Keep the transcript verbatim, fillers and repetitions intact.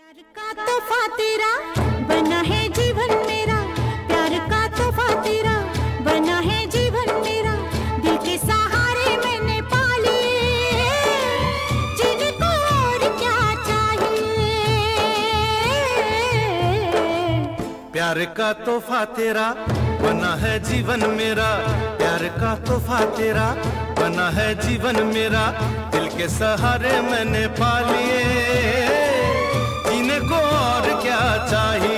प्यार का तोहफा तेरा बना है जीवन मेरा, प्यार का तोहफा तेरा बना है जीवन मेरा, दिल के सहारे मैंने पा लिए, जीने को और क्या चाहिए। प्यार का तोहफा तेरा बना है जीवन मेरा, प्यार का तोहफा तेरा बना है जीवन मेरा, दिल के सहारे मैंने पा लिए, जीने को और क्या चाहिए।